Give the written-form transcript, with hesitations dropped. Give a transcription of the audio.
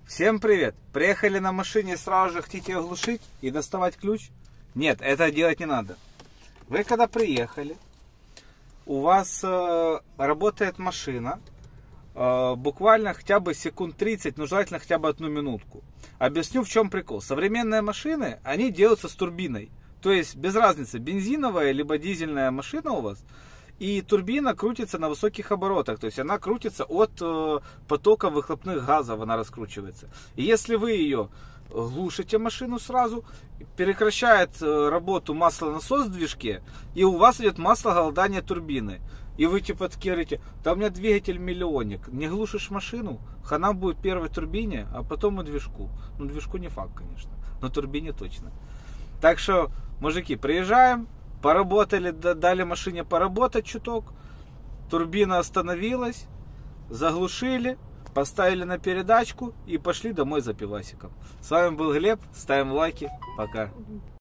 Всем привет! Приехали на машине, сразу же хотите ее глушить и доставать ключ? Нет, это делать не надо. Вы когда приехали, у вас работает машина, буквально хотя бы секунд 30, но желательно хотя бы 1 минутку. Объясню, в чем прикол. Современные машины, они делаются с турбиной. То есть без разницы, бензиновая либо дизельная машина у вас. И турбина крутится на высоких оборотах, то есть она крутится от потока выхлопных газов, она раскручивается. И если вы ее глушите машину сразу, прекращает работу маслонасос в движке, и у вас идет маслоголодание турбины. И вы типа такие говорите, да у меня двигатель миллионник, не глушишь машину, хана будет первой турбине, а потом и движку. Ну движку не факт, конечно, но турбине точно. Так что, мужики, приезжаем. Поработали, дали машине поработать чуток, турбина остановилась, заглушили, поставили на передачку и пошли домой за пивасиком. С вами был Глеб, ставим лайки, пока.